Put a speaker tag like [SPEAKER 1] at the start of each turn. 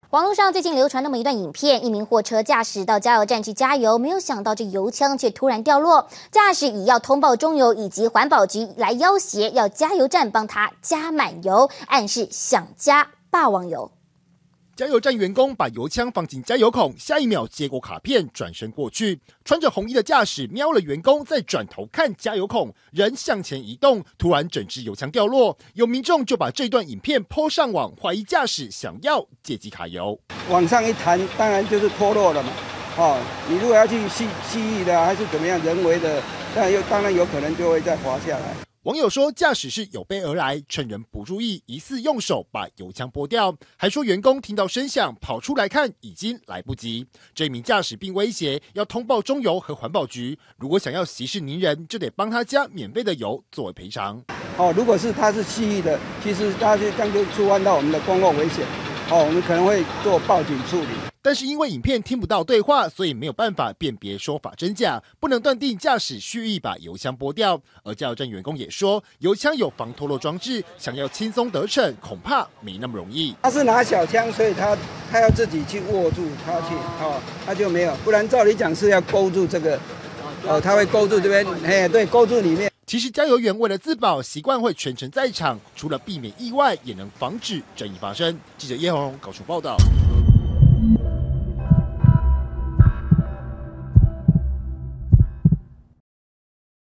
[SPEAKER 1] 网络上最近流传那么一段影片，一名货车驾驶到加油站去加油，没有想到这油枪却突然掉落，驾驶以要通报中油以及环保局来要挟，要加油站帮他加满油，暗示想加霸王油。
[SPEAKER 2] 加油站员工把油枪放进加油孔，下一秒接过卡片，转身过去。穿着红衣的驾驶瞄了员工，再转头看加油孔，人向前移动，突然整支油枪掉落。有民众就把这段影片 po 上网，怀疑驾驶想要借机卡油。
[SPEAKER 3] 往上一弹，当然就是脱落了嘛。你如果要去蓄意的还是怎么样人为的，当然有可能就会再滑下来。
[SPEAKER 2] 网友说，驾驶是有备而来，趁人不注意，疑似用手把油枪拨掉，还说员工听到声响跑出来看，已经来不及。这名驾驶并威胁要通报中油和环保局，如果想要息事宁人，就得帮他加免费的油作为赔偿。
[SPEAKER 3] 如果是他是蓄意的，其实他这样就触犯到我们的公共危险，我们可能会做报警处理。
[SPEAKER 2] 但是因为影片听不到对话，所以没有办法辨别说法真假，不能断定驾驶蓄意把油枪拨掉。而加油站员工也说，油枪有防脱落装置，想要轻松得逞，恐怕没那么容易。
[SPEAKER 3] 他是拿小枪，所以他要自己去握住他去，他就没有，不然照理讲是要勾住这个，他会勾住这边，对，勾住里面。
[SPEAKER 2] 其实加油员为了自保，习惯会全程在场，除了避免意外，也能防止争议发生。记者叶宏高雄报道。